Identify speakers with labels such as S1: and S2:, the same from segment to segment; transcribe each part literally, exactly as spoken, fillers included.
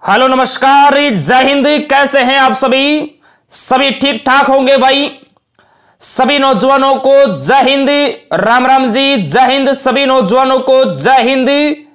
S1: Hello नमस्कार, जय हिंद। कैसे हैं आप सभी? सभी ठीक ठाक होंगे भाई। सभी नौजवानों को जय हिंद, राम राम जी, जय हिंद। सभी नौजवानों को जय हिंद।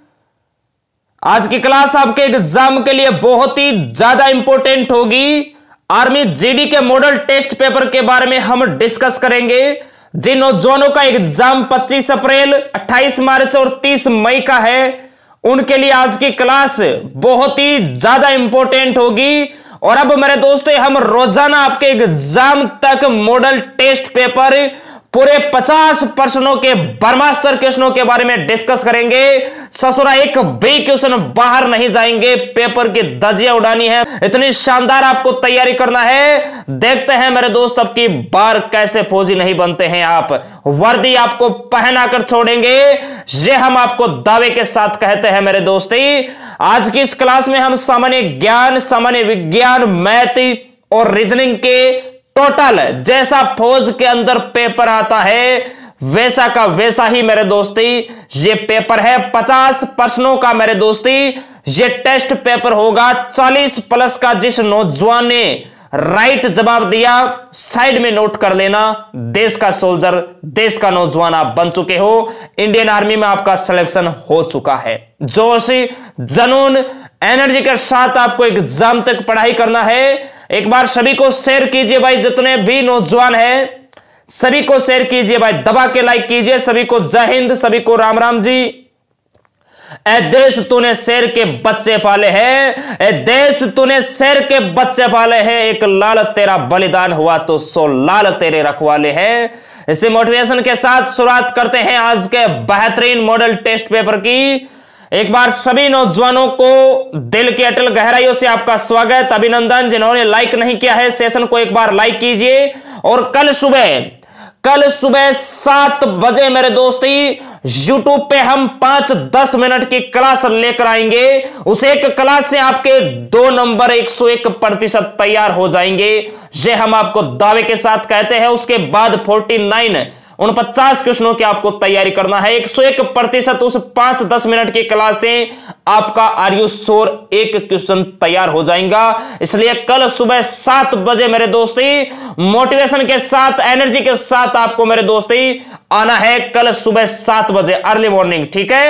S1: आज की क्लास आपके एग्जाम के लिए बहुत ही ज्यादा इंपॉर्टेंट होगी। आर्मी जीडी के मॉडल टेस्ट पेपर के बारे में हम डिस्कस करेंगे। जिन नौजवानों का एग्जाम पच्चीस अप्रैल, अट्ठाईस मार्च और तीस मई का है, उनके लिए आज की क्लास बहुत ही ज्यादा इंपॉर्टेंट होगी। और अब मेरे दोस्तों, हम रोजाना आपके एग्जाम तक मॉडल टेस्ट पेपर पूरे पचास प्रश्नों के ब्रह्मास्त्र क्वेश्चनों के बारे में डिस्कस करेंगे। ससुरा एक भी क्वेश्चन बाहर नहीं जाएंगे। पेपर की धज्जियां उड़ानी है, इतनी शानदार आपको तैयारी करना है। देखते हैं मेरे दोस्त, अब की बार कैसे फौजी नहीं बनते हैं आप। वर्दी आपको पहना कर छोड़ेंगे, ये हम आपको दावे के साथ कहते हैं मेरे दोस्ती। आज की इस क्लास में हम सामान्य ज्ञान, सामान्य विज्ञान, मैथ और रीजनिंग के टोटल जैसा फौज के अंदर पेपर आता है वैसा का वैसा ही मेरे दोस्ती ये पेपर है। पचास प्रश्नों का मेरे दोस्ती ये टेस्ट पेपर होगा। चालीस प्लस का जिस नौजवान ने राइट जवाब दिया, साइड में नोट कर लेना। देश का सोल्जर, देश का नौजवान आप बन चुके हो। इंडियन आर्मी में आपका सिलेक्शन हो चुका है। जोश, जुनून, एनर्जी के साथ आपको एग्जाम तक पढ़ाई करना है। एक बार सभी को शेयर कीजिए भाई, जितने भी नौजवान हैं सभी को शेयर कीजिए भाई, दबा के लाइक कीजिए। सभी को जय हिंद, सभी को राम राम जी। ए देश तूने शेर के बच्चे पाले हैं, ए देश तूने शेर के बच्चे पाले हैं। एक लाल तेरा बलिदान हुआ तो सौ लाल तेरे रखवाले हैं। इसी मोटिवेशन के साथ शुरुआत करते हैं आज के बेहतरीन मॉडल टेस्ट पेपर की। एक बार सभी नौजवानों को दिल की अटल गहराइयों से आपका स्वागत, अभिनंदन। जिन्होंने लाइक नहीं किया है सेशन को एक बार लाइक कीजिए। और कल सुबह कल सुबह सात बजे मेरे दोस्ती यूट्यूब पे हम पांच दस मिनट की क्लास लेकर आएंगे। उस एक क्लास से आपके दो नंबर एक सौ एक प्रतिशत तैयार हो जाएंगे, ये हम आपको दावे के साथ कहते हैं। उसके बाद फोर्टी नाइन उन पचास क्वेश्चनों की आपको तैयारी करना है। एक सौ एक प्रतिशत उस पांच दस मिनट की क्लास से आपका आर यू श्योर एक क्वेश्चन तैयार हो जाएगा। इसलिए कल सुबह सात बजे मेरे दोस्ती मोटिवेशन के साथ, एनर्जी के साथ आपको मेरे दोस्ती आना है। कल सुबह सात बजे अर्ली मॉर्निंग, ठीक है।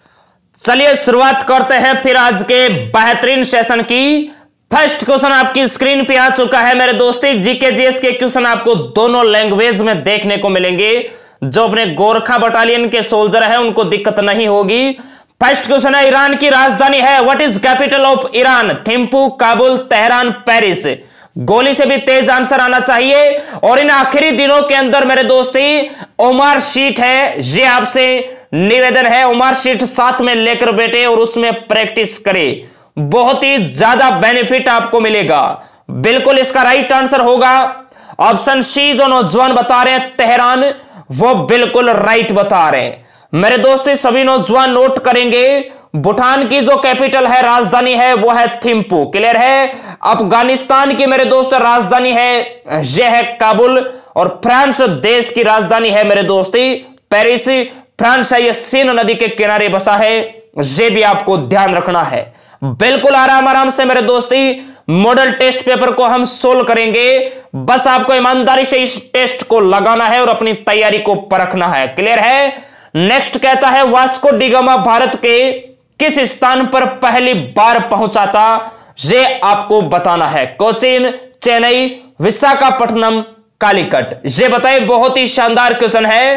S1: चलिए शुरुआत करते हैं फिर आज के बेहतरीन सेशन की। फर्स्ट क्वेश्चन आपकी स्क्रीन पे आ चुका है मेरे दोस्ती। जीके जीएस के क्वेश्चन आपको दोनों लैंग्वेज में देखने को मिलेंगे। जो अपने गोरखा बटालियन के सोल्जर है उनको दिक्कत नहीं होगी। फर्स्ट क्वेश्चन है, ईरान की राजधानी है। What is capital of Iran? Thimphu, Kabul, Tehran, Paris. गोली से भी तेज आंसर आना चाहिए। और इन आखिरी दिनों के अंदर मेरे दोस्ती ओमार शीट है, ये आपसे निवेदन है ओमार शीट साथ में लेकर बैठे और उसमें प्रैक्टिस करें। बहुत ही ज्यादा बेनिफिट आपको मिलेगा। बिल्कुल इसका राइट आंसर होगा ऑप्शन सी। जो नौजवान बता रहे हैं तेहरान, वो बिल्कुल राइट बता रहे हैं मेरे दोस्तों। सभी नौजवान नोट करेंगे। भूटान की जो कैपिटल है, राजधानी है, वो है थिम्पू। क्लियर है। अफगानिस्तान की मेरे दोस्त राजधानी है, यह है काबुल। और फ्रांस देश की राजधानी है मेरे दोस्ती पेरिस। फ्रांस है, यह सीन नदी के किनारे बसा है, ये भी आपको ध्यान रखना है। बिल्कुल आराम आराम से मेरे दोस्ती मॉडल टेस्ट पेपर को हम सोल्व करेंगे। बस आपको ईमानदारी से इस टेस्ट को लगाना है और अपनी तैयारी को परखना है। क्लियर है। नेक्स्ट कहता है, वास्को डी गामा भारत के किस स्थान पर पहली बार पहुंचा था? ये आपको बताना है। कोचीन, चेन्नई, विशाखापट्टनम, कालीकट। ये बताइए। बहुत ही शानदार क्वेश्चन है।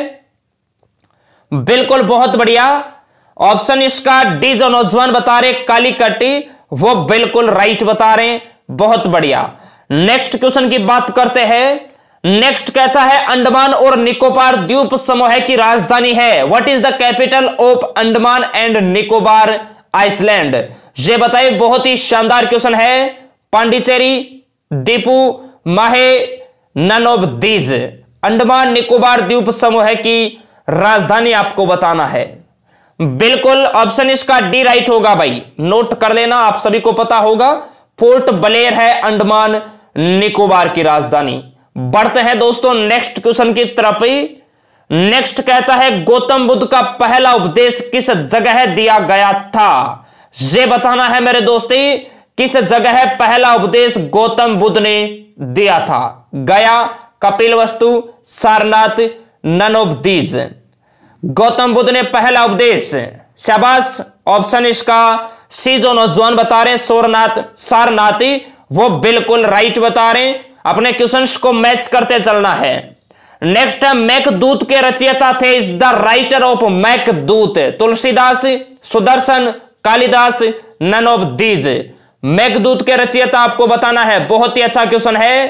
S1: बिल्कुल बहुत बढ़िया। ऑप्शन इसका डी जो नौजवान बता रहे कालीकट्टी, वो बिल्कुल राइट बता रहे हैं। बहुत बढ़िया। नेक्स्ट क्वेश्चन की बात करते हैं। नेक्स्ट कहता है, अंडमान और निकोबार द्वीप समूह की राजधानी है। What is the capital of Andaman and Nicobar island? ये बताइए। बहुत ही शानदार क्वेश्चन है। पांडिचेरी, दीपू, Mahe, none of these. Andaman Nicobar द्वीप समूह की राजधानी आपको बताना है। बिल्कुल ऑप्शन इसका डी राइट होगा भाई, नोट कर लेना। आप सभी को पता होगा पोर्ट ब्लेयर है अंडमान निकोबार की राजधानी। बढ़ते हैं दोस्तों नेक्स्ट क्वेश्चन की तरफ। नेक्स्ट कहता है, गौतम बुद्ध का पहला उपदेश किस जगह दिया गया था? ये बताना है मेरे दोस्ती। किस जगह पहला उपदेश गौतम बुद्ध ने दिया था? Gaya, Kapilavastu, Sarnath, none of these. Gautam Buddha ने पहला उपदेश, शाबाश, ऑप्शन इसका सी जो नौजवान बता रहे हैं सोरनाथ सारनाथी, वो बिल्कुल राइट बता रहे हैं। अपने क्वेश्चंस को मैच करते चलना है। नेक्स्ट है मेघदूत के रचयिता थे, is the writer of Meghdoot? Tulsidas, Sudarshan, Kalidas, none of these. Meghdoot के रचयिता आपको बताना है। बहुत ही अच्छा क्वेश्चन है,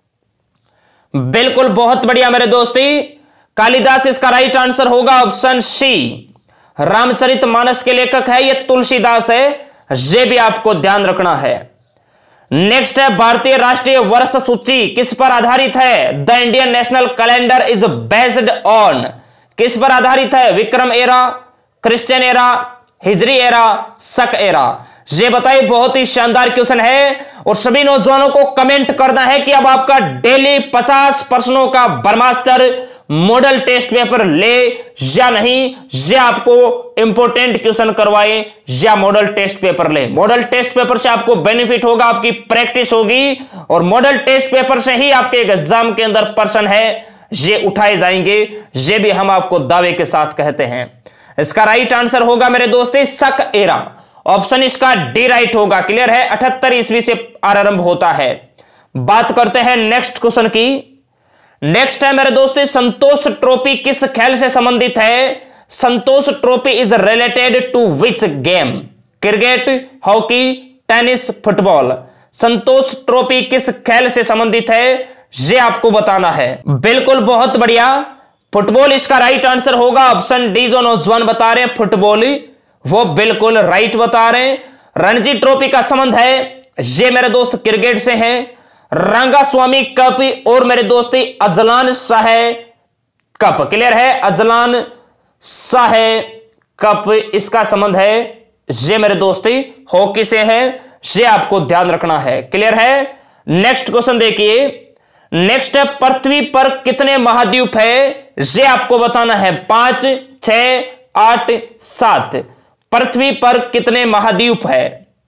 S1: बिल्कुल बहुत बढ़िया मेरे दोस्ती। कालिदास इसका राइट आंसर होगा, ऑप्शन सी। रामचरितमानस के लेखक है ये तुलसीदास है, ये भी आपको ध्यान रखना है। नेक्स्ट है भारतीय राष्ट्रीय वर्ष सूची किस पर आधारित है? The Indian national calendar is based on, किस पर आधारित है? Vikram era, Christian era, Hijri era, Shaka era. ये बताइए, बहुत ही शानदार क्वेश्चन है और सभी नौजवानों को कमेंट करना है कि अब आपका डेली पचास प्रश्नों का ब्रह्मास्त्र मॉडल टेस्ट पेपर ले या नहीं, या आपको इंपॉर्टेंट क्वेश्चन करवाए या मॉडल टेस्ट पेपर ले। मॉडल टेस्ट पेपर से आपको बेनिफिट होगा, आपकी प्रैक्टिस होगी और मॉडल टेस्ट पेपर से ही आपके एग्जाम के अंदर प्रश्न है ये उठाए जाएंगे, ये भी हम आपको दावे के साथ कहते हैं। इसका राइट आंसर होगा मेरे दोस्तों शक एरा, ऑप्शन इसका डी राइट होगा। क्लियर है? अठहत्तर ईस्वी से आरंभ होता है। बात करते हैं नेक्स्ट क्वेश्चन की। नेक्स्ट है मेरे दोस्तों संतोष ट्रॉफी किस खेल से संबंधित है? Santosh trophy is related to which game? Cricket, hockey, tennis, football. Santosh trophy किस खेल से संबंधित है ये आपको बताना है। बिल्कुल बहुत बढ़िया, फुटबॉल इसका राइट आंसर होगा, ऑप्शन डी जो नौजवान बता रहे हैं फुटबॉल, वो बिल्कुल राइट बता रहे हैं। रणजी ट्रॉफी का संबंध है ये मेरे दोस्त क्रिकेट से है। रंगास्वामी कप और मेरे दोस्ती अजलान शाह कप। क्लियर है? अजलान शाह कप इसका संबंध है ये मेरे दोस्ती हॉकी से है, ये आपको ध्यान रखना है। क्लियर है? नेक्स्ट क्वेश्चन देखिए। नेक्स्ट है पृथ्वी पर कितने महाद्वीप है ये आपको बताना है। पांच, छह, आठ, सात। पृथ्वी पर कितने महाद्वीप है?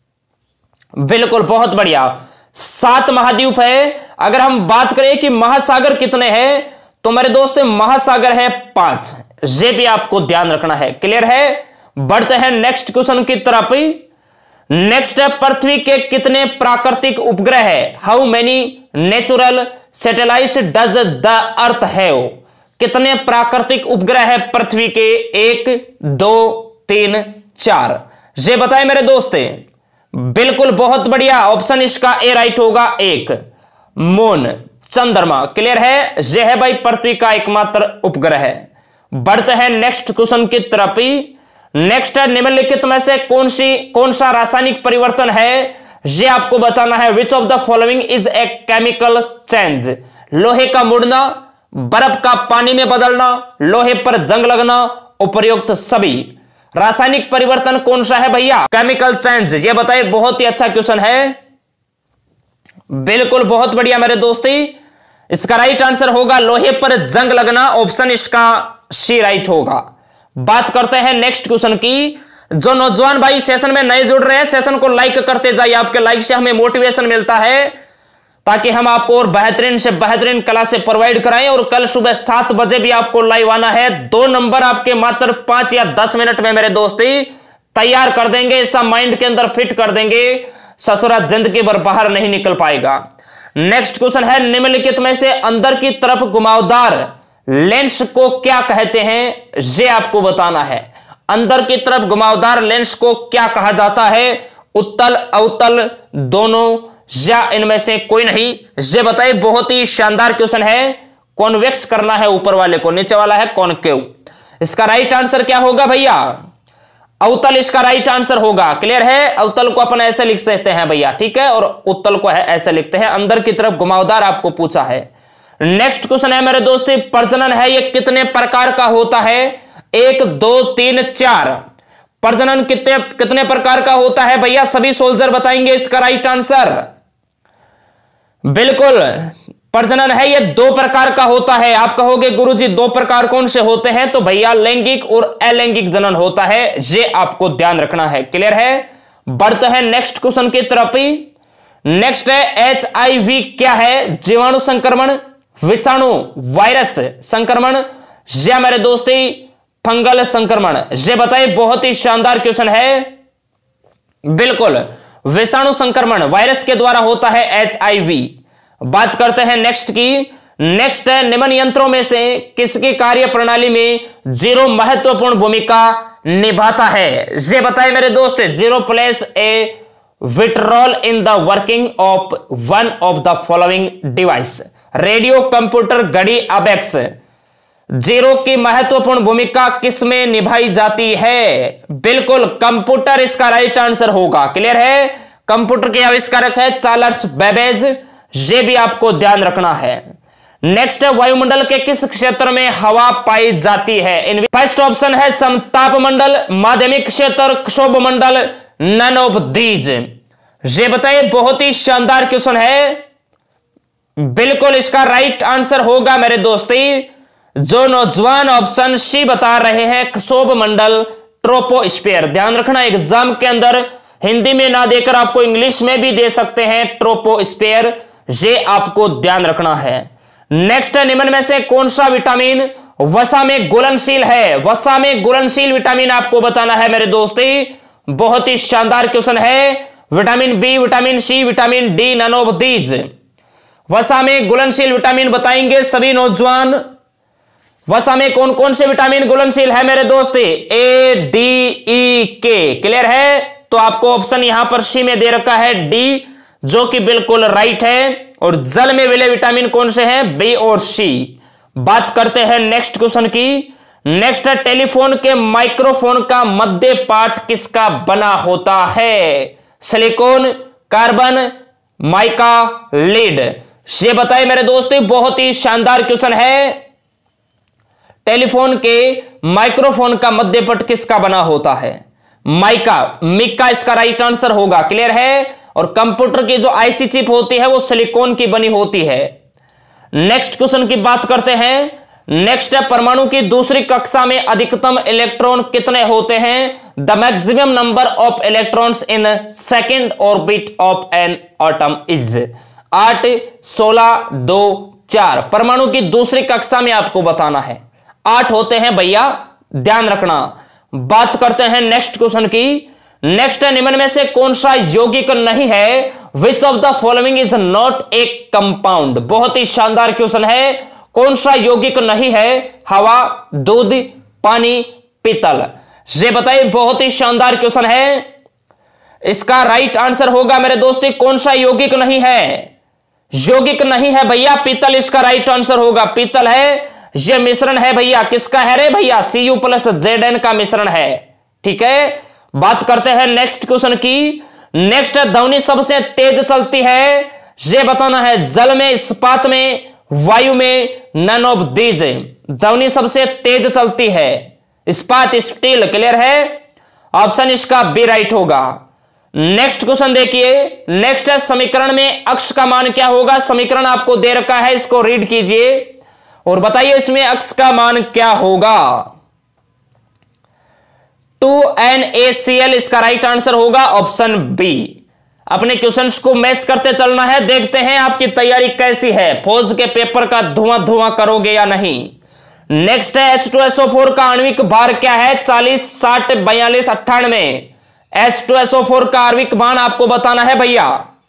S1: बिल्कुल बहुत बढ़िया, सात महाद्वीप है। अगर हम बात करें कि महासागर कितने हैं तो मेरे दोस्त महासागर है पांच, ये भी आपको ध्यान रखना है। क्लियर है? बढ़ते हैं नेक्स्ट क्वेश्चन की तरफ। नेक्स्ट है पृथ्वी के कितने प्राकृतिक उपग्रह है? How many natural satellites does the earth have? कितने प्राकृतिक उपग्रह है पृथ्वी के? एक, दो, तीन, चार। ये बताए मेरे दोस्त। बिल्कुल बहुत बढ़िया, ऑप्शन इसका ए राइट होगा, एक। मून, चंद्रमा। क्लियर है? यह है भाई पृथ्वी का एकमात्र उपग्रह है। बढ़ते हैं नेक्स्ट क्वेश्चन की तरफ। नेक्स्ट है निम्नलिखित में से कौन सी कौन सा रासायनिक परिवर्तन है ये आपको बताना है। Which of the following is a chemical change? लोहे का मुड़ना, बर्फ का पानी में बदलना, लोहे पर जंग लगना, उपर्युक्त सभी। रासायनिक परिवर्तन कौन सा है भैया? Chemical change. ये बताइए, बहुत ही अच्छा क्वेश्चन है। बिल्कुल बहुत बढ़िया मेरे दोस्ती, इसका राइट आंसर होगा लोहे पर जंग लगना, ऑप्शन इसका सी राइट होगा। बात करते हैं नेक्स्ट क्वेश्चन की। जो नौजवान भाई सेशन में नए जुड़ रहे हैं, सेशन को लाइक करते जाइए, आपके लाइक से हमें मोटिवेशन मिलता है ताकि हम आपको और बेहतरीन से बेहतरीन क्लासें प्रोवाइड कराएं। और कल सुबह सात बजे भी आपको लाइव आना है। दो नंबर आपके मात्र पांच या दस मिनट में मेरे दोस्ती तैयार कर देंगे, ऐसा माइंड के अंदर फिट कर देंगे, ससुरा जिंदगी भर बाहर नहीं निकल पाएगा। नेक्स्ट क्वेश्चन है निम्नलिखित में से अंदर की तरफ घुमावदार लेंस को क्या कहते हैं ये आपको बताना है। अंदर की तरफ घुमावदार लेंस को क्या कहा जाता है? उत्तल, अवतल, दोनों या इनमें से कोई नहीं? ये बताइए, बहुत ही शानदार क्वेश्चन है। कॉन्वेक्स करना है ऊपर वाले को, नीचे वाला है कॉनकेव। इसका राइट आंसर क्या होगा भैया? अवतल इसका राइट आंसर होगा। क्लियर है? अवतल को अपन ऐसे लिख सकते हैं भैया, ठीक है, और उत्तल को है ऐसे लिखते हैं। अंदर की तरफ घुमावदार आपको पूछा है। नेक्स्ट क्वेश्चन है मेरे दोस्तों, प्रजनन है ये कितने प्रकार का होता है? एक, दो, तीन, चार। प्रजनन कितने कितने प्रकार का होता है भैया? सभी सोल्जर बताएंगे इसका राइट आंसर। बिल्कुल, प्रजनन है ये दो प्रकार का होता है। आप कहोगे गुरुजी दो प्रकार कौन से होते हैं? तो भैया लैंगिक और अलैंगिक जनन होता है, ये आपको ध्यान रखना है। क्लियर है? बढ़ते हैं नेक्स्ट क्वेश्चन की तरफ। नेक्स्ट है एच आई वी क्या है? जीवाणु संक्रमण, विषाणु वायरस संक्रमण या मेरे दोस्ती फंगल संक्रमण? ये बताइए, बहुत ही शानदार क्वेश्चन है। बिल्कुल विषाणु संक्रमण वायरस के द्वारा होता है एच आई वी। बात करते हैं नेक्स्ट की। नेक्स्ट है निम्न यंत्रों में से किसकी कार्य प्रणाली में जीरो महत्वपूर्ण भूमिका निभाता है? ये बताइए मेरे दोस्त, zero plays a vital role in the working of one of the following device. Radio, computer, घड़ी, अबेक्स। जीरो की महत्वपूर्ण भूमिका किसमें निभाई जाती है? बिल्कुल कंप्यूटर इसका राइट आंसर होगा। क्लियर है? कंप्यूटर के आविष्कारक है चार्ल्स बेबेज। ये भी आपको ध्यान रखना है। नेक्स्ट है वायुमंडल के किस क्षेत्र में हवा पाई जाती है? फर्स्ट ऑप्शन है समताप मंडल, माध्यमिक क्षेत्र, क्षोभ मंडल, नन ऑफ दीज। ये बताइए, बहुत ही शानदार क्वेश्चन है। बिल्कुल इसका राइट आंसर होगा मेरे दोस्ती जो नौजवान ऑप्शन सी बता रहे हैं, क्षोभ मंडल, ट्रोपोस्फीयर। ध्यान रखना, एग्जाम के अंदर हिंदी में ना देकर आपको इंग्लिश में भी दे सकते हैं ट्रोपोस्फीयर। ये आपको ध्यान रखना है। नेक्स्ट है निम्न में से कौन सा विटामिन वसा में घुलनशील है? वसा में घुलनशील विटामिन आपको बताना है मेरे दोस्ती। बहुत ही शानदार क्वेश्चन है। Vitamin B, vitamin C, vitamin D, none of these. वसा में घुलनशील विटामिन बताएंगे सभी नौजवान। वसा में कौन कौन से विटामिन घुलनशील है मेरे दोस्त? ए, डी, ई, के। क्लियर है? तो आपको ऑप्शन यहां पर सी में दे रखा है डी, जो कि बिल्कुल राइट है। और जल में मिले विटामिन कौन से हैं? बी और सी। बात करते हैं नेक्स्ट क्वेश्चन की। नेक्स्ट है टेलीफोन के माइक्रोफोन का मध्य पार्ट किसका बना होता है? Silicon, carbon, mica, lead. ये बताइए मेरे दोस्तों, बहुत ही शानदार क्वेश्चन है। टेलीफोन के माइक्रोफोन का मध्य पट किसका बना होता है? माइका, मिका इसका राइट आंसर होगा। क्लियर है? और कंप्यूटर की जो आईसी चिप होती है वो सिलिकॉन की बनी होती है। नेक्स्ट क्वेश्चन की बात करते हैं। नेक्स्ट है परमाणु की दूसरी कक्षा में अधिकतम इलेक्ट्रॉन कितने होते हैं? The maximum number of electrons in second orbit of an atom is आठ, सोलह, दो, चार। परमाणु की दूसरी कक्षा में आपको बताना है। आठ होते हैं भैया, ध्यान रखना। बात करते हैं नेक्स्ट क्वेश्चन की। नेक्स्ट है निम्न में से कौन सा यौगिक नहीं है? Which of the following is not a compound. बहुत ही शानदार क्वेश्चन है। कौन सा यौगिक नहीं है? हवा, दूध, पानी, पीतल। ये बताइए, बहुत ही शानदार क्वेश्चन है। इसका राइट आंसर होगा मेरे दोस्तों, कौन सा यौगिक नहीं है? यौगिक नहीं है भैया, पीतल इसका राइट आंसर होगा। पीतल है, यह मिश्रण है भैया। किसका है रे भैया? C U plus Z N का मिश्रण है। ठीक है? बात करते हैं नेक्स्ट क्वेश्चन की। नेक्स्ट है ध्वनि सबसे तेज चलती है? यह बताना है जल में, इस्पात में, वायु में, नन ऑफ दीज। ध्वनि सबसे तेज चलती है इस्पात, स्टील। क्लियर है? ऑप्शन इसका बी राइट होगा। नेक्स्ट क्वेश्चन देखिए। नेक्स्ट है समीकरण में अक्ष का मान क्या होगा? समीकरण आपको दे रखा है, इसको रीड कीजिए और बताइए इसमें अक्ष का मान क्या होगा? Two N A C L इसका राइट आंसर होगा, ऑप्शन बी। अपने क्वेश्चंस को मैच करते चलना है। देखते हैं आपकी तैयारी कैसी है, फौज के पेपर का धुआं धुआं करोगे या नहीं। नेक्स्ट है H two S O four का आणविक भार क्या है? चालीस, साठ, बयालीस, अट्ठानवे। H two S O four का आणविक भार आपको बताना है भैया।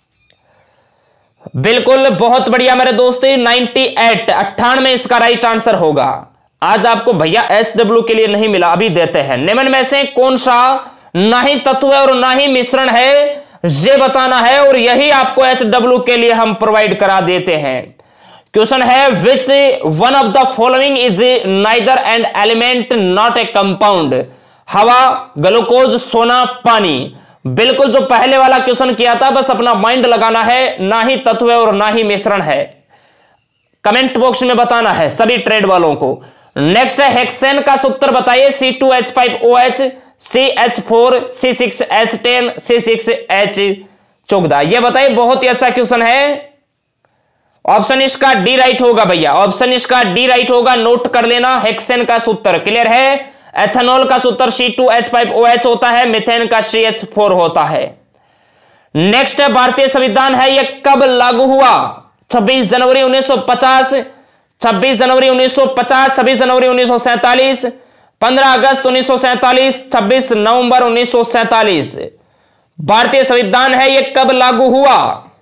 S1: बिल्कुल, बहुत बढ़िया मेरे दोस्तों, अट्ठानवे, अट्ठानवे इसका राइट आंसर होगा। आज आपको भैया एस डब्ल्यू के लिए नहीं मिला, अभी देते हैं। निम्न में से कौन सा ना ही तत्व और ना ही मिश्रण है, ये बताना है और यही आपको एच डब्ल्यू के लिए हम प्रोवाइड करा देते हैं। क्वेश्चन है which one of the following is neither and element not a compound? हवा, ग्लूकोज, सोना, पानी। बिल्कुल, जो पहले वाला क्वेश्चन किया था, बस अपना माइंड लगाना है। ना ही तत्व और ना ही मिश्रण है। कमेंट बॉक्स में बताना है सभी ट्रेड वालों को। नेक्स्ट है हेक्सेन का सूत्र बताइए। C two H five O H, C H four, C six H ten, C six H चौदह। यह बताइए, बहुत ही अच्छा क्वेश्चन है। ऑप्शन इसका डी राइट होगा भैया, ऑप्शन इसका डी राइट होगा। नोट कर लेना, हेक्सेन का सूत्र। क्लियर है? एथेनॉल का सूत्र C two H five O H होता है, मीथेन का सी एच फोर होता है। नेक्स्ट है भारतीय संविधान है, यह कब लागू हुआ? छब्बीस जनवरी उन्नीस सौ पचास, छब्बीस जनवरी उन्नीस सौ पचास, छब्बीस जनवरी उन्नीस सौ सैंतालीस, पंद्रह अगस्त उन्नीस सौ सैंतालीस, छब्बीस नवंबर उन्नीस सौ सैंतालीस। भारतीय संविधान है, यह कब लागू हुआ?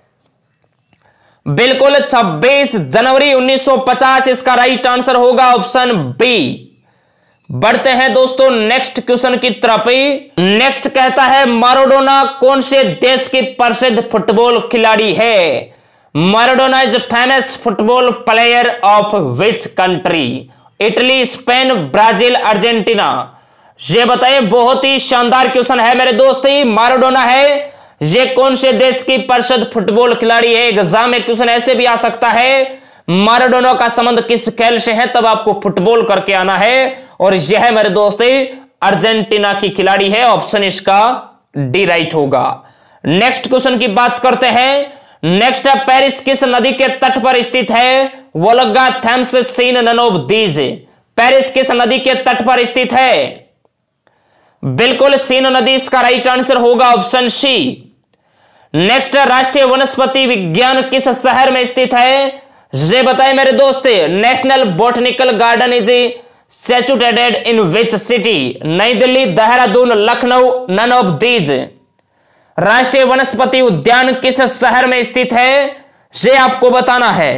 S1: बिल्कुल छब्बीस जनवरी उन्नीस सौ पचास इसका राइट आंसर होगा ऑप्शन बी। बढ़ते हैं दोस्तों नेक्स्ट क्वेश्चन की तरफ। नेक्स्ट कहता है माराडोना कौन से देश की प्रसिद्ध फुटबॉल खिलाड़ी है? Maradona is famous football player of which country? Italy, Spain, Brazil, Argentina. ये बताइए, बहुत ही शानदार क्वेश्चन है मेरे दोस्त। माराडोना है, ये कौन से देश की प्रसिद्ध फुटबॉल खिलाड़ी है? एग्जाम में क्वेश्चन ऐसे भी आ सकता है, माराडोना का संबंध किस खेल से है, तब आपको फुटबॉल करके आना है। और यह मेरे दोस्त अर्जेंटीना की खिलाड़ी है, ऑप्शन इसका डी राइट होगा। नेक्स्ट क्वेश्चन की बात करते हैं। नेक्स्ट है पेरिस किस नदी के तट पर स्थित है? Volga, Thames, Seine, none of these. Paris किस नदी के तट पर स्थित है? बिल्कुल सीन नदी इसका राइट आंसर होगा, ऑप्शन सी। नेक्स्ट राष्ट्रीय वनस्पति विज्ञान किस शहर में स्थित है? ये बताएं मेरे दोस्त। National botanical garden is situated in which city? New Delhi, Dehradun, Lucknow, none of these. राष्ट्रीय वनस्पति उद्यान किस शहर में स्थित है, ये आपको बताना है।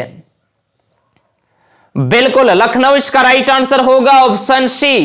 S1: बिल्कुल लखनऊ इसका राइट आंसर होगा, ऑप्शन सी।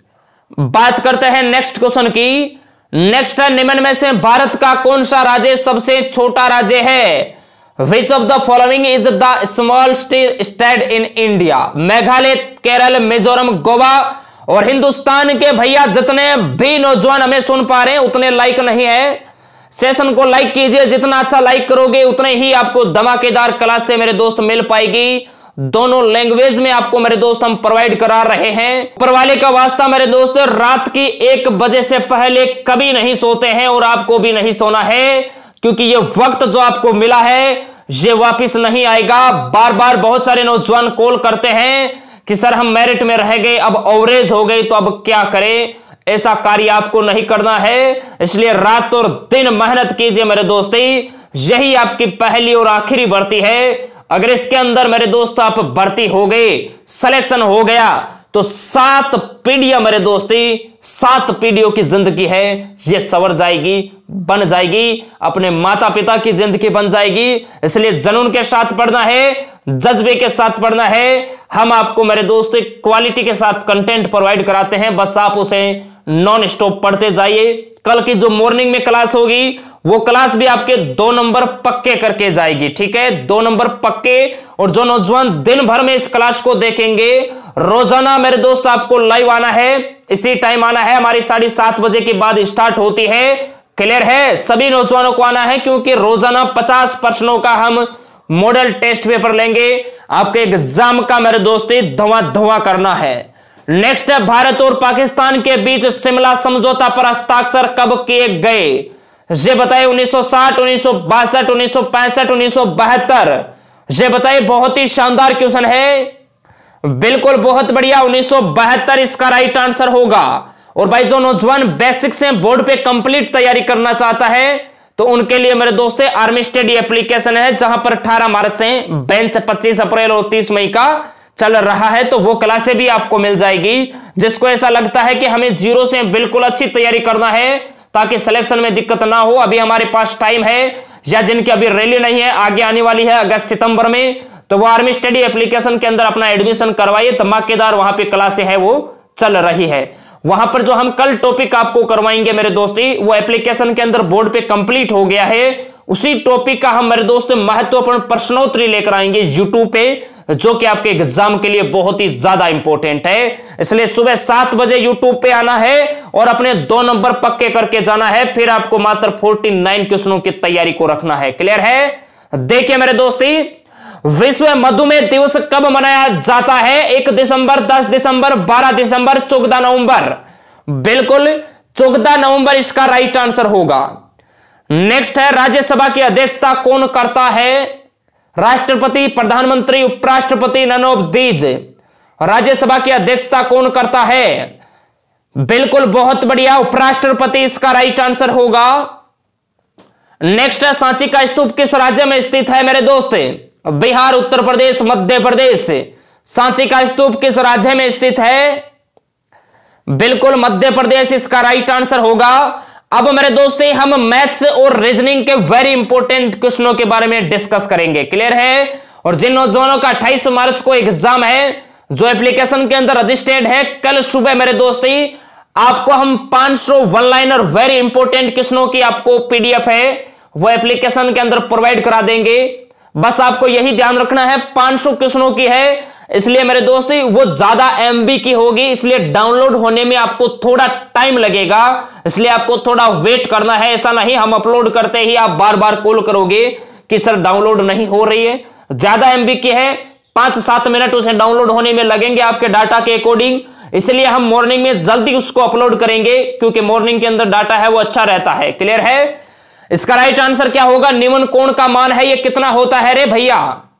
S1: बात करते हैं नेक्स्ट क्वेश्चन की। नेक्स्ट है निम्न में से भारत का कौन सा राज्य सबसे छोटा राज्य है? Which of the following is the smallest state in India? Meghalaya, Kerala, Mizoram, Goa. और हिंदुस्तान के भैया जितने भी नौजवान हमें सुन पा रहे हैं उतने लाइक नहीं है, सेशन को लाइक कीजिए। जितना अच्छा लाइक करोगे उतने ही आपको धमाकेदार क्लास से मेरे दोस्त मिल पाएगी। दोनों लैंग्वेज में आपको मेरे दोस्त हम प्रोवाइड करा रहे हैं। ऊपर वाले का वास्ता मेरे दोस्त, रात की एक बजे से पहले कभी नहीं सोते हैं और आपको भी नहीं सोना है, क्योंकि ये वक्त जो आपको मिला है ये वापस नहीं आएगा। बार बार बहुत सारे नौजवान कॉल करते हैं कि सर हम मेरिट में रह गए, अब एवरेज हो गई, तो अब क्या करें। ऐसा कार्य आपको नहीं करना है, इसलिए रात और दिन मेहनत कीजिए मेरे दोस्ती। यही आपकी पहली और आखिरी भर्ती है। अगर इसके अंदर मेरे दोस्त आप भर्ती हो गए, सिलेक्शन हो गया, तो सात पीढ़ियां मेरे दोस्ती, सात पीढ़ियों की जिंदगी है ये सवर जाएगी, बन जाएगी, अपने माता पिता की जिंदगी बन जाएगी। इसलिए जुनून के साथ पढ़ना है, जज्बे के साथ पढ़ना है। हम आपको मेरे दोस्त क्वालिटी के साथ कंटेंट प्रोवाइड कराते हैं, बस आप उसे नॉन स्टॉप पढ़ते जाइए। कल की जो मॉर्निंग में क्लास होगी वो क्लास भी आपके दो नंबर पक्के करके जाएगी, ठीक है, दो नंबर पक्के। और जो नौजवान दिन भर में इस क्लास को देखेंगे, रोजाना मेरे दोस्त आपको लाइव आना है, इसी टाइम आना है, हमारी साढ़े सात बजे के बाद स्टार्ट होती है। क्लियर है? सभी नौजवानों को आना है, क्योंकि रोजाना पचास प्रश्नों का हम मॉडल टेस्ट पेपर लेंगे। आपके एग्जाम का मेरे दोस्ती धुआं धुआं करना है। नेक्स्ट है भारत और पाकिस्तान के बीच शिमला समझौता पर हस्ताक्षर कब किए गए? ये बताइए, उन्नीस सौ साठ, उन्नीस सौ बासठ, उन्नीस सौ पैंसठ, उन्नीस सौ बहत्तर। ये बताइए, बहुत ही शानदार क्वेश्चन है। बिल्कुल बहुत बढ़िया, उन्नीस सौ बहत्तर इसका राइट आंसर होगा। और भाई जो नौजवान बेसिक से बोर्ड पे कंप्लीट तैयारी करना चाहता है तो उनके लिए मेरे दोस्त आर्मी स्टडी एप्लीकेशन है, जहां पर अठारह मार्च से बेंच पच्चीस अप्रैल और तीस मई का चल रहा है, तो वो क्लासें भी आपको मिल जाएगी। जिसको ऐसा लगता है कि हमें जीरो से बिल्कुल अच्छी तैयारी करना है ताकि सिलेक्शन में दिक्कत ना हो, अभी हमारे पास टाइम है, या जिनकी अभी रैली नहीं है, आगे आने वाली है अगस्त सितंबर में, तो वो आर्मी स्टडी एप्लीकेशन के अंदर अपना एडमिशन करवाइए। धमाकेदार वहां पे क्लासें है वो चल रही है। वहां पर जो हम कल टॉपिक आपको करवाएंगे मेरे दोस्ती, वो एप्लीकेशन के अंदर बोर्ड पे कंप्लीट हो गया है। उसी टॉपिक का हम मेरे दोस्त महत्वपूर्ण प्रश्नोत्तरी लेकर आएंगे यूट्यूब पे, जो कि आपके एग्जाम के लिए बहुत ही ज्यादा इंपॉर्टेंट है। इसलिए सुबह सात बजे यूट्यूब पे आना है और अपने दो नंबर पक्के करके जाना है, फिर आपको मात्र उनचास क्वेश्चनों की तैयारी को रखना है। क्लियर है? देखिए मेरे दोस्ती, विश्व मधुमेह दिवस कब मनाया जाता है? एक दिसंबर, दस दिसंबर, बारह दिसंबर, चौदह नवंबर। बिल्कुल चौदह नवंबर इसका राइट आंसर होगा। नेक्स्ट है राज्यसभा की अध्यक्षता कौन करता है? राष्ट्रपति, प्रधानमंत्री, उपराष्ट्रपति, नन ऑफ दीज। राज्यसभा की अध्यक्षता कौन करता है? बिल्कुल बहुत बढ़िया, उपराष्ट्रपति इसका राइट आंसर होगा। नेक्स्ट है, सांची का स्तूप किस राज्य में स्थित है मेरे दोस्त? बिहार, उत्तर प्रदेश, मध्य प्रदेश। सांची का स्तूप किस राज्य में स्थित है? बिल्कुल मध्य प्रदेश इसका राइट आंसर होगा। अब मेरे दोस्तों हम मैथ्स और रीजनिंग के वेरी इंपॉर्टेंट क्वेश्चनों के बारे में डिस्कस करेंगे। क्लियर है? और जिन नौजवानों का अट्ठाईस मार्च को एग्जाम है, जो एप्लीकेशन के अंदर रजिस्टर्ड है, कल सुबह मेरे दोस्तों आपको हम पांच सौ वन लाइनर वेरी इंपॉर्टेंट क्वेश्चनों की आपको पीडीएफ है वो एप्लीकेशन के अंदर प्रोवाइड करा देंगे। बस आपको यही ध्यान रखना है, पांच सौ क्वेश्चनों की है, इसलिए मेरे दोस्तों वो ज्यादा एमबी की होगी, इसलिए डाउनलोड होने में आपको थोड़ा टाइम लगेगा, इसलिए आपको थोड़ा वेट करना है। ऐसा नहीं हम अपलोड करते ही आप बार बार कॉल करोगे कि सर डाउनलोड नहीं हो रही है। ज्यादा एमबी की है, पांच सात मिनट उसे डाउनलोड होने में लगेंगे आपके डाटा के अकॉर्डिंग, इसलिए हम मॉर्निंग में जल्दी उसको अपलोड करेंगे, क्योंकि मॉर्निंग के अंदर डाटा है वो अच्छा रहता है। क्लियर है? इसका राइट आंसर क्या होगा? निम्न कोण का मान है ये कितना होता है रे भैया?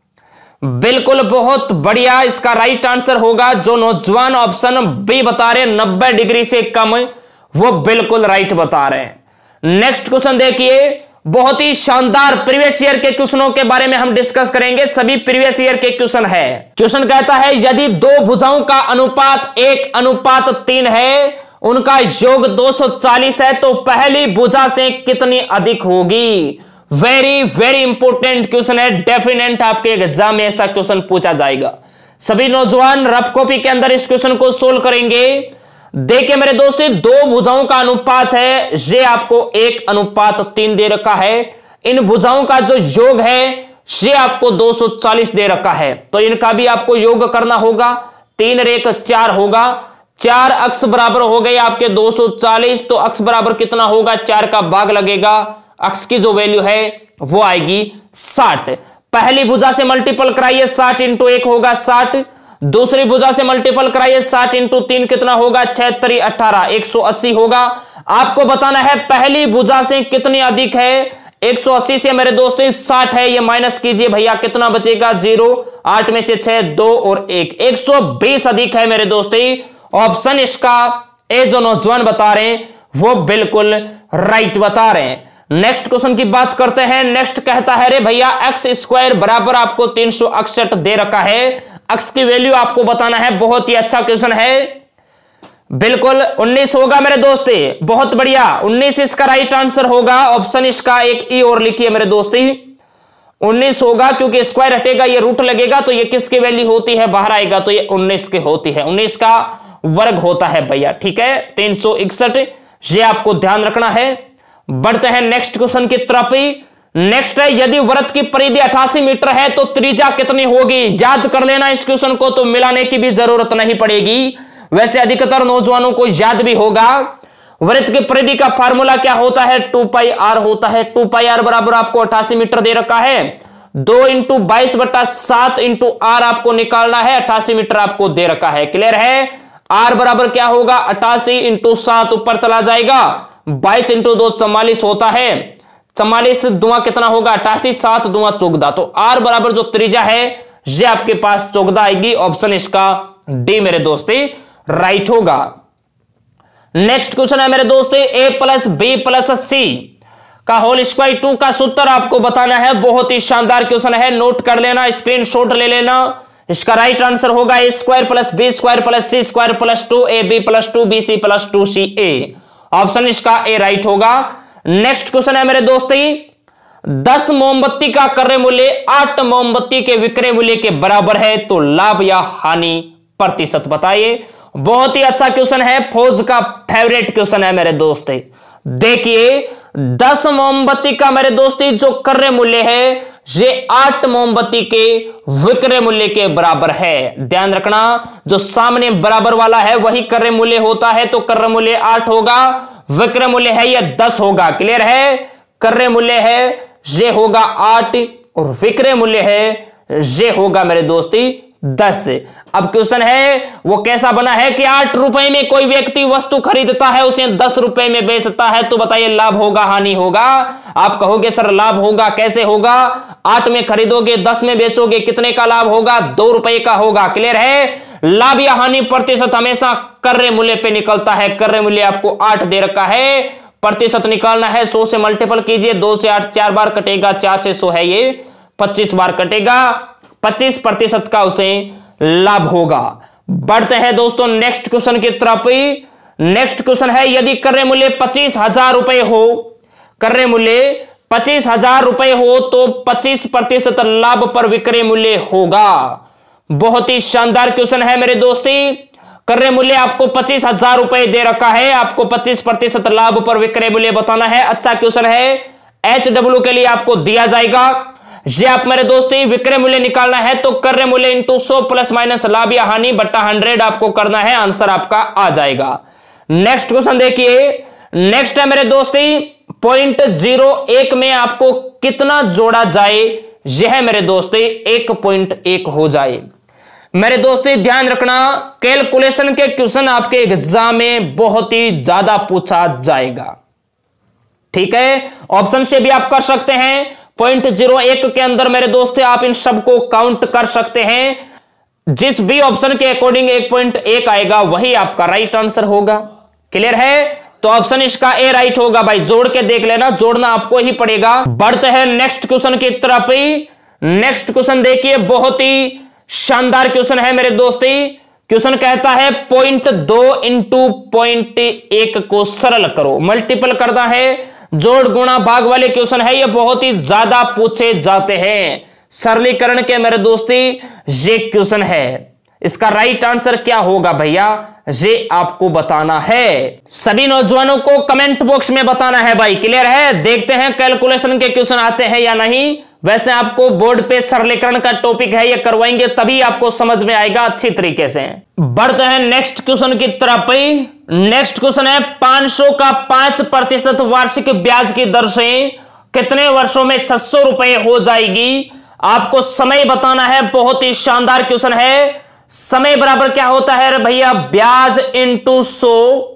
S1: बिल्कुल बहुत बढ़िया, इसका राइट आंसर होगा जो नौजवान ऑप्शन बी बता रहे नब्बे डिग्री से कम, वो बिल्कुल राइट बता रहे हैं। नेक्स्ट क्वेश्चन देखिए, बहुत ही शानदार प्रीवियस ईयर के क्वेश्चनों के बारे में हम डिस्कस करेंगे। सभी प्रीवियस ईयर के क्वेश्चन है। क्वेश्चन कहता है यदि दो भुजाओं का अनुपात एक अनुपात तीन है, उनका योग दो सौ चालीस है, तो पहली भुजा से कितनी अधिक होगी? वेरी वेरी इंपॉर्टेंट क्वेश्चन है, डेफिनेट आपके एग्जाम में ऐसा क्वेश्चन पूछा जाएगा। सभी नौजवान रफ कॉपी के अंदर इस क्वेश्चन को सोल्व करेंगे। देखिए मेरे दोस्तों, दो भुजाओं का अनुपात है, ये आपको एक अनुपात तीन दे रखा है। इन भुजाओं का जो योग है ये आपको दो सौ चालीस दे रखा है, तो इनका भी आपको योग करना होगा। तीन रेख चार होगा, चार अक्ष बराबर हो गए आपके दो सौ चालीस, तो अक्ष बराबर कितना होगा? चार का भाग लगेगा, अक्ष की जो वैल्यू है वो आएगी साठ। पहली भुजा से मल्टीपल कराइए, साठ इंटू एक होगा साठ। दूसरी भुजा से मल्टीपल कराइए, साठ इंटू तीन कितना होगा? छिहत्तर अठारह, एक सौ अस्सी होगा। आपको बताना है पहली भुजा से कितनी अधिक है। एक सौ अस्सी से मेरे दोस्तों साठ है, ये माइनस कीजिए भैया, कितना बचेगा? जीरो। आठ में से छह, दो और एक, एक सौ बीस अधिक है मेरे दोस्तों। ऑप्शन इसका ए जो नौजवान बता रहे हैं वो बिल्कुल राइट बता रहे हैं। नेक्स्ट क्वेश्चन की बात करते हैं। नेक्स्ट कहता है रे भैया एक्स स्क्वायर बराबर आपको तीन सौ इकसठ दे रखा है, एक्स की वैल्यू आपको बताना है। बहुत ही अच्छा क्वेश्चन है, बिल्कुल उन्नीस होगा मेरे दोस्ती। बहुत बढ़िया, उन्नीस इसका राइट आंसर होगा। ऑप्शन इसका एक ई और लिखिए मेरे दोस्ती, उन्नीस होगा, क्योंकि स्क्वायर हटेगा ये रूट लगेगा, तो ये किसकी वैल्यू होती है? बाहर आएगा तो ये उन्नीस की होती है, उन्नीस का वर्ग होता है भैया। ठीक है, तीन सौ इकसठ, ये आपको ध्यान रखना है। बढ़ते हैं नेक्स्ट क्वेश्चन की तरफ। नेक्स्ट है यदि वृत्त की परिधि अठासी मीटर है तो त्रिज्या कितनी होगी? याद कर लेना इस क्वेश्चन को, तो मिलाने की भी जरूरत नहीं पड़ेगी, वैसे अधिकतर नौजवानों को याद भी होगा। वृत्त की परिधि का फार्मूला क्या होता है? टू पाई आर होता है। टू पाई आर बराबर आपको अठासी मीटर दे रखा है, दो इंटू बाईस बटा सात इंटू आर आपको निकालना है, अठासी मीटर आपको दे रखा है। क्लियर है? आर बराबर क्या होगा? अठासी इंटू सात ऊपर चला जाएगा, बाईस इंटू दो चौवालीस होता है, चौवालीस दुआ कितना होगा? अठासी, सात दुआ चौदह, तो आर बराबर जो त्रिज्या है ये आपके पास चौदह आएगी। ऑप्शन इसका डी मेरे दोस्ती राइट होगा। नेक्स्ट क्वेश्चन है मेरे दोस्ती A plus B plus C का होल स्क्वायर टू का सूत्र आपको बताना है। बहुत ही शानदार क्वेश्चन है, नोट कर लेना, स्क्रीनशॉट ले लेना। इसका राइट आंसर होगा A square plus B square plus C square plus two A B plus two B C plus two C A. Option इसका ए राइट होगा। नेक्स्ट क्वेश्चन है मेरे दोस्ती दस मोमबत्ती का क्रय मूल्य आठ मोमबत्ती के विक्रय मूल्य के बराबर है, तो लाभ या हानि प्रतिशत बताइए। बहुत ही अच्छा क्वेश्चन है, फौज का फेवरेट क्वेश्चन है मेरे दोस्त। देखिए दस मोमबत्ती का मेरे दोस्ती जो क्रय मूल्य है ये आठ मोमबत्ती के विक्रय मूल्य के बराबर है। ध्यान रखना, जो सामने बराबर वाला है वही क्रय मूल्य होता है, तो क्रय मूल्य आठ होगा, विक्रय मूल्य है ये दस होगा। क्लियर है? क्रय मूल्य है ये होगा आठ और विक्रय मूल्य है ये होगा मेरे दोस्ती दस। अब क्वेश्चन है वो कैसा बना है कि आठ रुपए में कोई व्यक्ति वस्तु खरीदता है, उसे दस रुपए में बेचता है, तो बताइए लाभ होगा हानि होगा? आप कहोगे सर लाभ होगा, कैसे होगा? आठ में खरीदोगे, दस में बेचोगे, कितने का लाभ होगा? दो रुपए का होगा। क्लियर है? लाभ या हानि प्रतिशत हमेशा कर्य मूल्य पे निकलता है। कर्य मूल्य आपको आठ दे रखा है, प्रतिशत निकालना है, सौ से मल्टीपल कीजिए, दो से आठ चार बार कटेगा, चार से सौ है ये पच्चीस बार कटेगा, पच्चीस प्रतिशत का उसे लाभ होगा। बढ़ते हैं दोस्तों नेक्स्ट क्वेश्चन की तरफ। नेक्स्ट क्वेश्चन है, यदि क्रय मूल्य पच्चीस हजार रुपए हो, क्रय मूल्य पच्चीस हजार रुपए हो तो पच्चीस प्रतिशत लाभ पर विक्रय मूल्य होगा। बहुत ही शानदार क्वेश्चन है मेरे दोस्ती। क्रय मूल्य आपको पच्चीस हजार रुपए दे रखा है, आपको पच्चीस प्रतिशत लाभ पर विक्रय मूल्य बताना है। अच्छा क्वेश्चन है, एच डब्ल्यू के लिए आपको दिया जाएगा। ये आप मेरे दोस्ती विक्रय मूल्य निकालना है तो क्रय मूल्य इंटू सौ प्लस माइनस लाभ या हानि बट्टा हंड्रेड आपको करना है, आंसर आपका आ जाएगा। नेक्स्ट क्वेश्चन देखिए, नेक्स्ट है मेरे दोस्ती, पॉइंट जीरो एक में आपको कितना जोड़ा जाए, यह मेरे दोस्ती एक पॉइंट एक हो जाए। मेरे दोस्ती ध्यान रखना, कैलकुलेशन के क्वेश्चन आपके एग्जाम में बहुत ही ज्यादा पूछा जाएगा, ठीक है। ऑप्शन से भी आप कर सकते हैं, पॉइंट जीरो एक के अंदर मेरे दोस्त आप इन सबको काउंट कर सकते हैं। जिस भी ऑप्शन के अकॉर्डिंग एक पॉइंट एक आएगा वही आपका राइट आंसर होगा। क्लियर है, तो ऑप्शन इसका ए राइट होगा भाई, जोड़ के देख लेना, जोड़ना आपको ही पड़ेगा। बढ़ते हैं नेक्स्ट क्वेश्चन की तरफ। नेक्स्ट क्वेश्चन देखिए, बहुत ही शानदार क्वेश्चन है मेरे दोस्ती। क्वेश्चन कहता है पॉइंट दो इंटू पॉइंट एक को सरल करो, मल्टीपल करना है, जोड़ गुणा भाग वाले क्वेश्चन है, ये बहुत ही ज्यादा पूछे जाते हैं। सरलीकरण के मेरे दोस्ती ये क्वेश्चन है, इसका राइट आंसर क्या होगा भैया, ये आपको बताना है। सभी नौजवानों को कमेंट बॉक्स में बताना है भाई। क्लियर है, देखते हैं कैलकुलेशन के क्वेश्चन आते हैं या नहीं। वैसे आपको बोर्ड पे सरलीकरण का टॉपिक है, ये करवाएंगे तभी आपको समझ में आएगा अच्छी तरीके से। बढ़ते हैं नेक्स्ट क्वेश्चन की तरफ। नेक्स्ट क्वेश्चन है, पांच सौ का पांच प्रतिशत वार्षिक ब्याज की दर से कितने वर्षों में छह सौ रुपए हो जाएगी। आपको समय बताना है, बहुत ही शानदार क्वेश्चन है। समय बराबर क्या होता है भैया, ब्याज इंटू सौ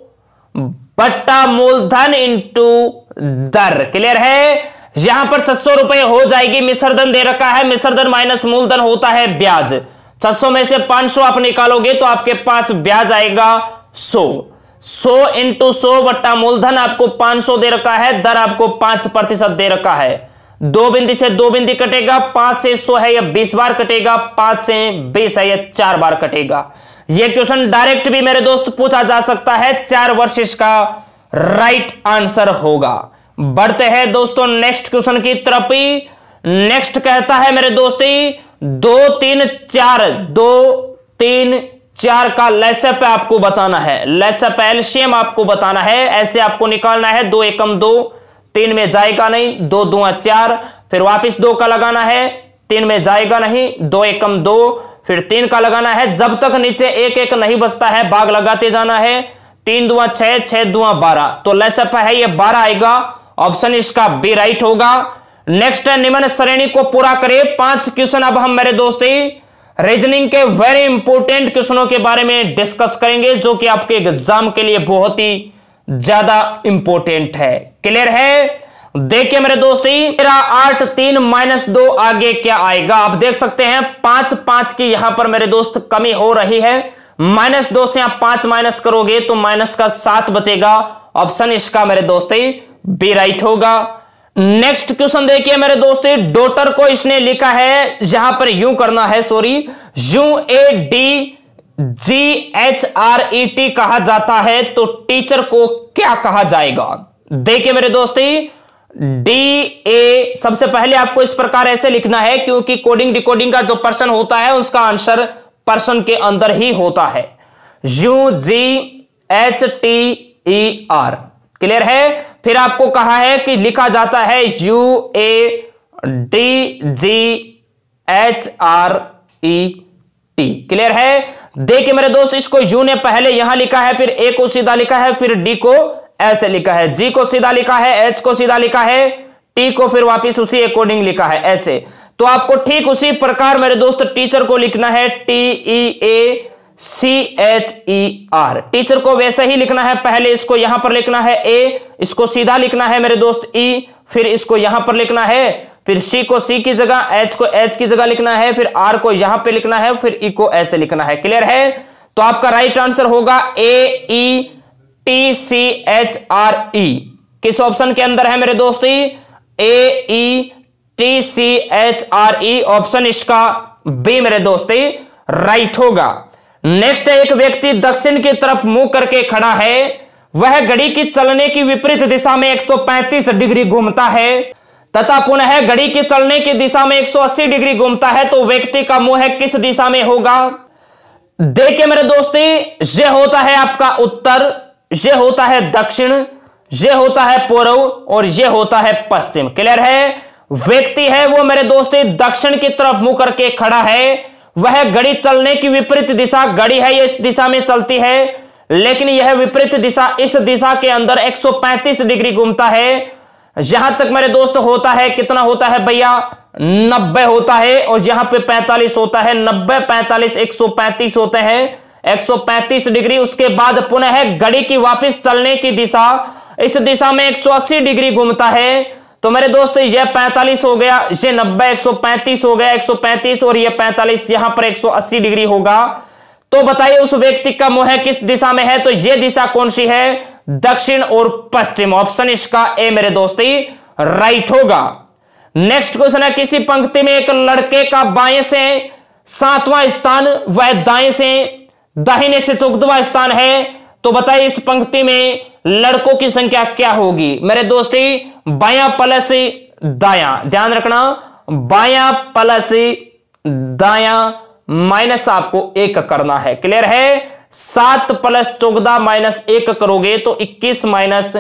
S1: बट्टा मूलधन इंटू दर। क्लियर है, यहां पर छह सौ रुपए हो जाएगी, मिश्रधन दे रखा है, मिश्रधन माइनस मूलधन होता है ब्याज। छह सौ में से पांच सौ आप निकालोगे तो आपके पास ब्याज आएगा सौ। सौ इंटू सौ बट्टा मूलधन आपको पांच सौ दे रखा है, दर आपको पांच प्रतिशत दे रखा है। दो बिंदी से दो बिंदी कटेगा, पांच से सौ है यह बीस बार कटेगा, पांच से बीस है यह चार बार कटेगा। यह क्वेश्चन डायरेक्ट भी मेरे दोस्त पूछा जा सकता है, चार वर्ष इसका राइट आंसर होगा। बढ़ते हैं दोस्तों नेक्स्ट क्वेश्चन की तरफ। नेक्स्ट कहता है मेरे दोस्ती, दो तीन चार दो तीन चार का लैसप आपको बताना है, लैसप एलसीएम आपको बताना है। ऐसे आपको निकालना है, दो एकम दो, तीन में जाएगा नहीं, दो दुआ चार, फिर वापिस दो का लगाना है, तीन में जाएगा नहीं, दो एकम दो, फिर तीन का लगाना है। जब तक नीचे एक एक नहीं बचता है भाग लगाते जाना है, तीन दुआ छह, छह दुआ बारह, तो लैसप है ये बारह आएगा। ऑप्शन इसका बी राइट होगा। नेक्स्ट है, निम्न श्रेणी को पूरा करे। पांच क्वेश्चन अब हम मेरे दोस्ती रीजनिंग के वेरी इंपोर्टेंट क्वेश्चनों के बारे में डिस्कस करेंगे, जो कि आपके एग्जाम के लिए बहुत ही ज्यादा इंपॉर्टेंट है। क्लियर है, देखिए मेरे दोस्ती, मेरा आठ तीन माइनस दो आगे क्या आएगा आप देख सकते हैं। पांच पांच की यहां पर मेरे दोस्त कमी हो रही है, माइनस दो से आप पांच माइनस करोगे तो माइनस का सात बचेगा। ऑप्शन इसका मेरे दोस्ती बी राइट होगा। नेक्स्ट क्वेश्चन देखिए मेरे दोस्ती, डॉटर को इसने लिखा है, यहां पर यूं करना है, sorry, U A D G H R E T कहा जाता है, तो टीचर को क्या कहा जाएगा। देखिए मेरे दोस्ती, डी ए सबसे पहले आपको इस प्रकार ऐसे लिखना है, क्योंकि कोडिंग डिकोडिंग का जो पर्सन होता है उसका आंसर पर्सन के अंदर ही होता है। U G H T E R. Clear है, फिर आपको कहा है कि लिखा जाता है U A D G H R E T. Clear है, देखिए मेरे दोस्त, इसको यू ने पहले यहां लिखा है, फिर ए को सीधा लिखा है, फिर डी को ऐसे लिखा है, जी को सीधा लिखा है, एच को सीधा लिखा है, टी को फिर वापिस उसी अकॉर्डिंग लिखा है ऐसे। तो आपको ठीक उसी प्रकार मेरे दोस्त टीचर को लिखना है, T E A C H E R. Teacher को वैसे ही लिखना है, पहले इसको यहां पर लिखना है ए, इसको सीधा लिखना है मेरे दोस्त ई, फिर इसको यहां पर लिखना है फिर सी को सी की जगह, एच को एच की जगह लिखना है, फिर आर को यहां पे लिखना है, फिर ई को ऐसे लिखना है। क्लियर है? तो आपका राइट आंसर होगा A E T C H R E. किस ऑप्शन के अंदर है मेरे दोस्त? A E T C H R E, option इसका बी मेरे दोस्त राइट होगा। नेक्स्ट है, एक व्यक्ति दक्षिण की तरफ मुंह करके खड़ा है, वह घड़ी की चलने की विपरीत दिशा में एक सौ पैंतीस डिग्री घूमता है तथा पुनः घड़ी की चलने की दिशा में एक सौ अस्सी डिग्री घूमता है, तो व्यक्ति का मुंह किस दिशा में होगा? देखिए मेरे दोस्ती, ये होता है आपका उत्तर, ये होता है दक्षिण, ये होता है पूर्व और ये होता है पश्चिम। क्लियर है? व्यक्ति है वो मेरे दोस्ती दक्षिण की तरफ मुंह करके खड़ा है, वह घड़ी चलने की विपरीत दिशा, घड़ी है ये इस दिशा में चलती है, लेकिन यह विपरीत दिशा, इस दिशा के अंदर एक सौ पैंतीस डिग्री घूमता है। यहां तक मेरे दोस्त होता है, कितना होता है भैया? नब्बे होता है, और यहां पे पैंतालीस होता है। नब्बे, पैंतालीस, एक सौ पैंतीस होते हैं, एक सौ पैंतीस डिग्री। उसके बाद पुनः घड़ी की वापस चलने की दिशा, इस दिशा में एक सौ अस्सी डिग्री घूमता है। तो मेरे दोस्त ये पैंतालीस हो गया, ये नब्बे, एक सौ पैंतीस हो गया, एक सौ पैंतीस और ये पैंतालीस, यहां पर एक सौ अस्सी डिग्री होगा। तो बताइए उस व्यक्ति का मुंह किस दिशा में है? तो ये दिशा कौन सी है? दक्षिण और पश्चिम, ऑप्शन इसका ए मेरे दोस्ती राइट होगा। नेक्स्ट क्वेश्चन है, किसी पंक्ति में एक लड़के का बाएं से सातवां स्थान व दाएं से दाहिने से चौदहवां स्थान है, तो बताइए इस पंक्ति में लड़कों की संख्या क्या होगी? मेरे दोस्ती बायां प्लस दायां, ध्यान रखना, बायां प्लस दायां माइनस आपको एक करना है। क्लियर है? सात प्लस चौदह माइनस एक करोगे तो इक्कीस, माइनस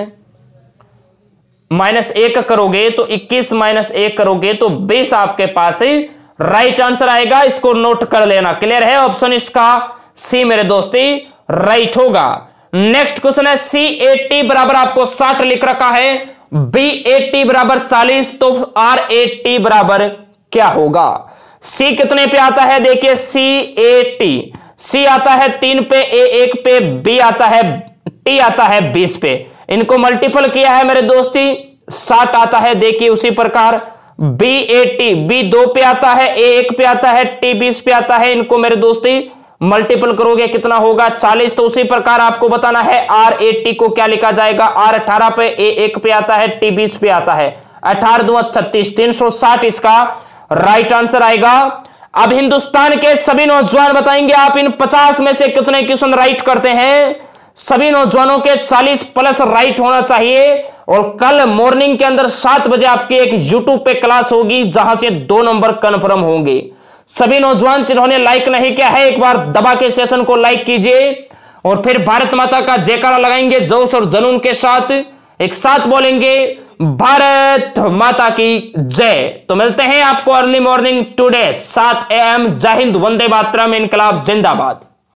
S1: माइनस एक करोगे तो इक्कीस, माइनस एक करोगे तो बीस आपके पास राइट आंसर आएगा। इसको नोट कर लेना। क्लियर है? ऑप्शन इसका सी मेरे दोस्ती राइट होगा। नेक्स्ट क्वेश्चन है, सी ए टी बराबर आपको साठ लिख रखा है, बी ए टी बराबर चालीस, तो आर ए टी बराबर क्या होगा? सी कितने पे आता है? देखिए सी ए टी, सी आता है तीन पे, ए एक पे, बी आता है, टी आता है बीस पे। इनको मल्टीपल किया है मेरे दोस्ती, साठ आता है। देखिए उसी प्रकार बी ए टी, बी दो पे आता है, ए एक पे आता है, टी बीस पे आता है। इनको मेरे दोस्ती मल्टीपल करोगे कितना होगा? चालीस। तो उसी प्रकार आपको बताना है आर ए टी को क्या लिखा जाएगा? आर अठारह पे, ए एक पे आता है, टी बीस पे आता है, अठारह दो छत्तीस, तीन सौ साठ इसका राइट आंसर आएगा। अब हिंदुस्तान के सभी नौजवान बताएंगे आप इन पचास में से कितने क्वेश्चन राइट करते हैं। सभी नौजवानों के चालीस प्लस राइट होना चाहिए। और कल मॉर्निंग के अंदर सात बजे आपकी एक यूट्यूब पे क्लास होगी जहां से दो नंबर कन्फर्म होंगे। सभी नौजवान जिन्होंने लाइक नहीं किया है, एक बार दबा के सेशन को लाइक कीजिए और फिर भारत माता का जयकारा लगाएंगे जोश और जुनून के साथ। एक साथ बोलेंगे भारत माता की जय। तो मिलते हैं आपको अर्ली मॉर्निंग टुडे सात ए एम। जय हिंद, वंदे मातरम, इनकलाब जिंदाबाद।